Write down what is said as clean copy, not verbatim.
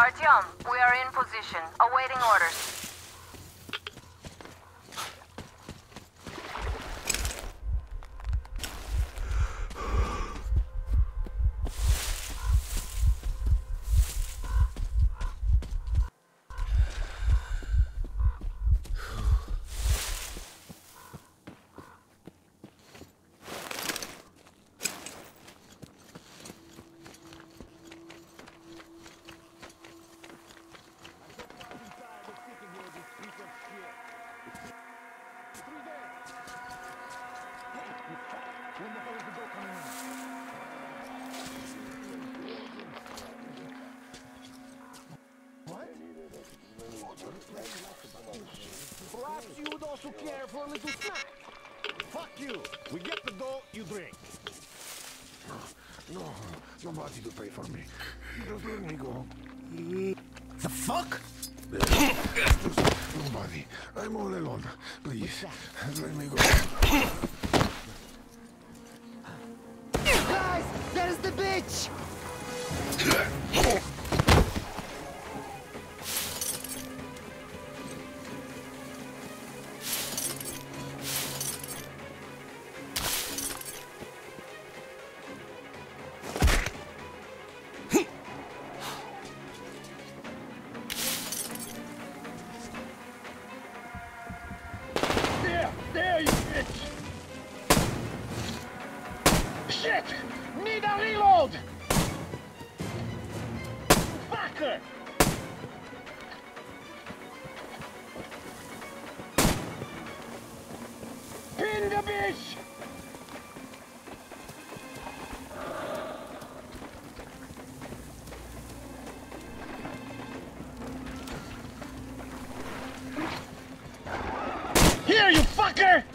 Artyom, we are in position, awaiting orders. When the hell is the boat coming in? What? Perhaps you would also care for a little snack. Fuck you. We get the dough, you drink. No, nobody to pay for me. Just let me go. The fuck? Nobody. I'm all alone. Please, let me go. Guys, there's the bitch! There, you bitch! Shit! Need a reload! Fucker! Pin the bitch! Here, you fucker!